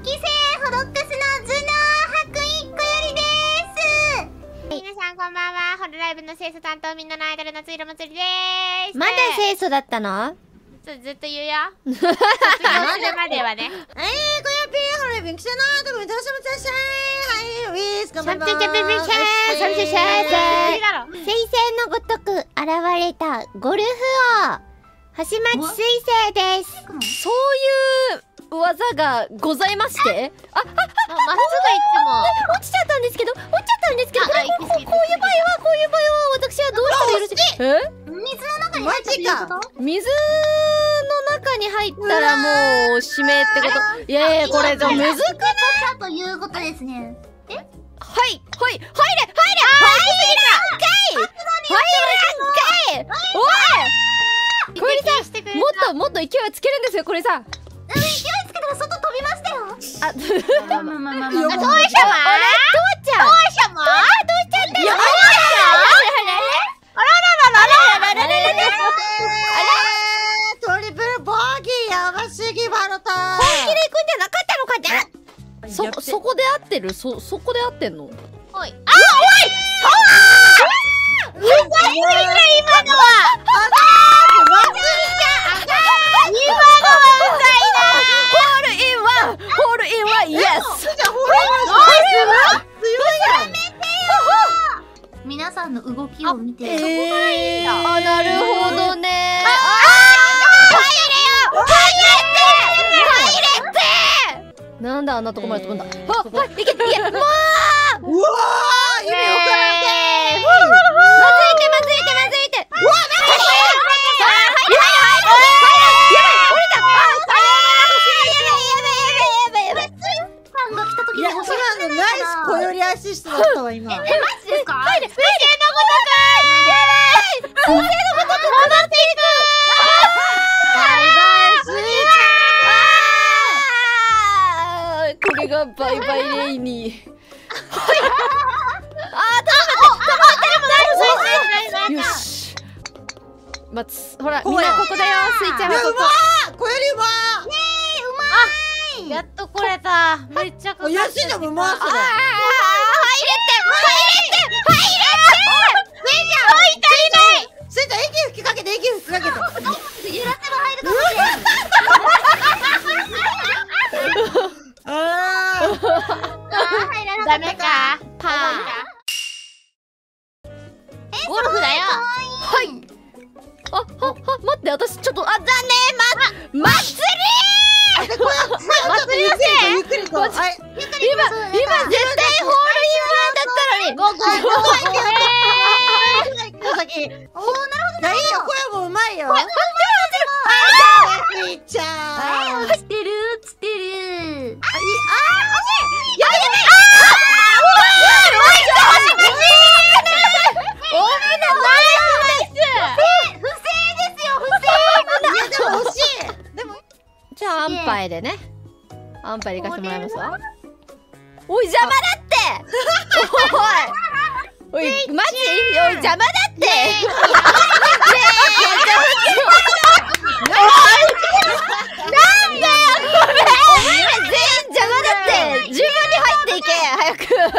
期生フロックスの頭脳白衣小よりです。皆さんこんばんは。ホロライブの清楚担当、みんなのアイドルのついろまつりです。 まだ清楚だったの？ ずっと言うよ。卒業するまではね。 こやぴーホロライブに来たなーと思って、どうしてもいらっしゃい。はい、ウィース、こんばんは。 水星のごとく現れたゴルフ王星町水星です。 そういう技がございまして、 まっすぐ行っても落ちちゃったんですけど、こういう場合は私はどうしたらよろしい？ 水の中に入ったということ？ 水の中に入ったらもう指名ってこと？いやいや、これじゃ難しいということですね。 はい、入れおい、これさ、もっと勢いつけるんですよ、これさ。 勢いつけたら外飛びましたよ。 あ、 どうしたま？ どうしちゃったの？ トリプルボギーやばすぎバロタ。 本気で行くんじゃなかったのかね？ そこで合ってる？そこで合ってんの？ おい。うざいすぎた今のは。 ホールインワン、イエス。 皆さんの動きを見て。 なるほどね。なんであんなとこまで飛ぶんだ。いけ。もう。 うわー、意味わからん。 まずいて。 いや、今のナイス小よりアシストだったわ、今。 マジですか？入れ。 これがバイバイレイニー。よし。ほら、みんなここだよ。スイちゃんはここ。 小よりうまやっと来れた。めっちゃかかってる。 安いのもうまそうだ。 入れて。 スイちゃん、息吹きかけて。 揺らせば入るかもしれない。ダメか。パー。ゴルフだよ。 はい。待って、私ちょっと、残念。祭り。 ゆっくりと。 今絶対ホールインワンだったのに。 なるほど。声もうまいよ。スイちゃん。 つってる。 じゃあ、アンパイでね。アンパイで行かせてもらいますわ。おい、邪魔だって。おい、マジ？おい、邪魔だって。なんだよ、ごめん。お前ら全員邪魔だって。自分に入っていけ、早く。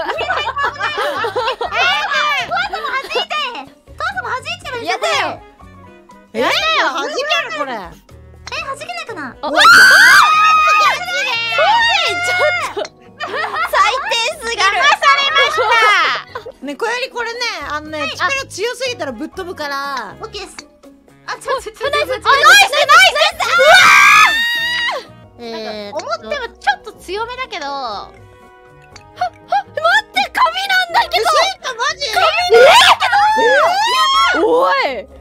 やだよ。 弾けるこれ。 弾けないかな。 ちょっと最低すぎる。騙されました。 ね、小よりこれね、力強すぎたらぶっ飛ぶから。 オッケーです。ナイス。思ってもちょっと強めだけど。 待って、紙なんだけど。 マジ？ おい。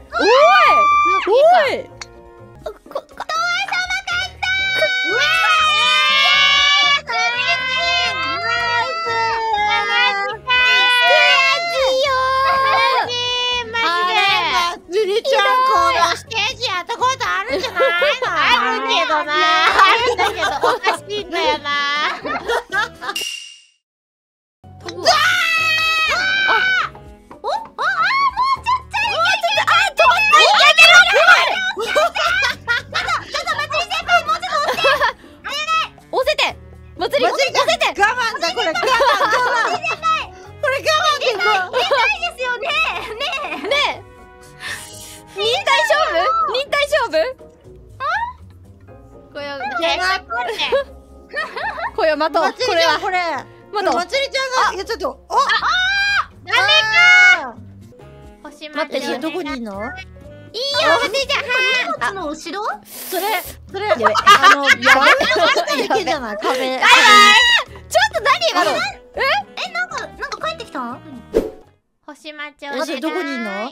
おかしいんだよな。もうちょっと。 れ我慢我慢。これ我慢でいこう。 ですよね。ねえ。忍耐勝負？ これをこれは待とう。 まつりちゃんこれ。 待とう。 まつりちゃんがいやちょっとダメか。星待って待ちどこにいんの？ いいよお姉ちゃんの後ろ？ それやべ。 壁の下でいけんじゃない壁。 ちょっと何今の？ なんか帰ってきた？ 星待ちをそれどこにいんの？ いいよお姉ち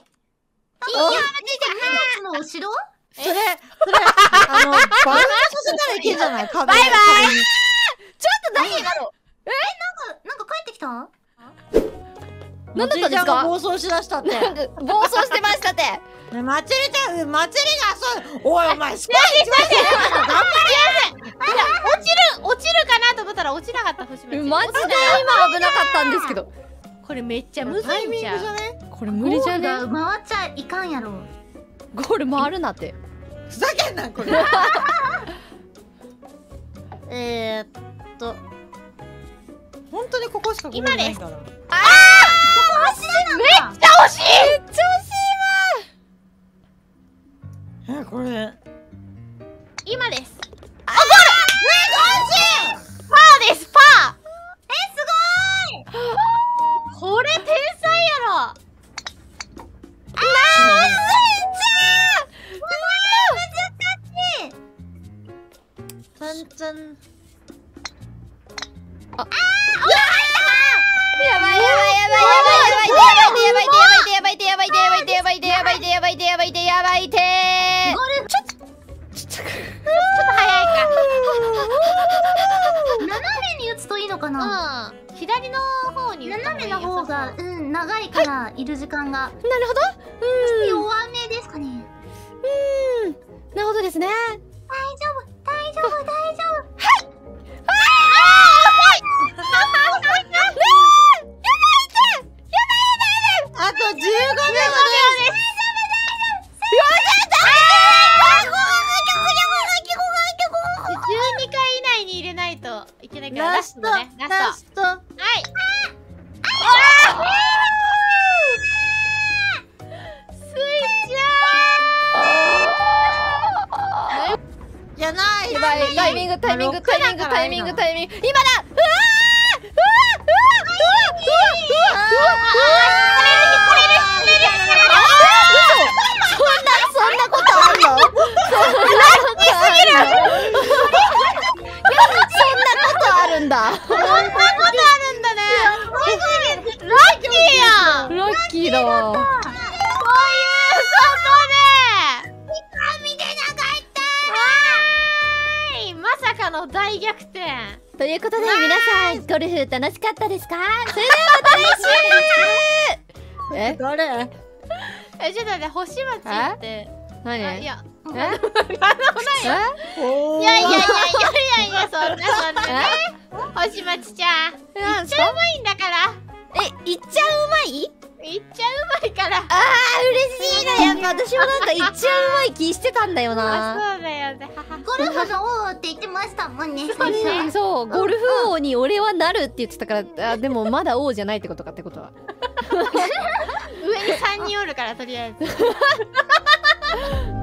ゃんの後ろ？ それバウンドさせたらいけんじゃない壁。バイバイ。 ちょっと何今の？ なんか帰ってきた？ 何だったんですか？ 暴走しだしたって。 暴走してましたって。 ねまつりちゃんまつりがそう。おいお前スパイ落ちるかなと思ったら落ちなかった星待ち。 マジで今危なかったんですけど。 これめっちゃむずタイミンいんじゃん。 グじゃね？ これ無理じゃね？ 回っちゃいかんやろ。 ゴール回るなって。 ふざけんなこれ。本当にここしかゴールないから。 めっちゃ惜しい。 これ。 今です。 パーです。パー。すごい。これ天才やろ。 ちゃんちゃん。 やばいて。 ちょっと早いか。 斜めに打つといいのかな？ うん。左の方に打った斜めの方が良さ長いからいる時間がなるほど。 弱めですかね。 なるほどですね。 大丈夫。 あと15秒です。 12回以内に入れないといけないからラストだね。ラスト。はい。スイちいやない。 やばい。タイミング。今だ。そんなことあんの？んだ。 そんなことあるんだね。ラッキーやん。 ラッキーだわ。 そういうことで見てなかったーい。まさかの大逆転ということで皆さんゴルフ楽しかったですか？それではまた来週。 誰？ ちょっと待って、星町って何？ いやおー。 いやそんなね。星町ちゃんいっちゃうまいんだから。 いっちゃうまい？ いっちゃうまいから。 嬉しいな。やっぱ私もなんかいっちゃうまい気してたんだよな。 そうだよね。 ゴルフの王って言ってましたもんね。 そう、ゴルフ王に俺はなるって言ってたから、あ、でもまだ王じゃないってことかってことは。 上に3人おるからとりあえず。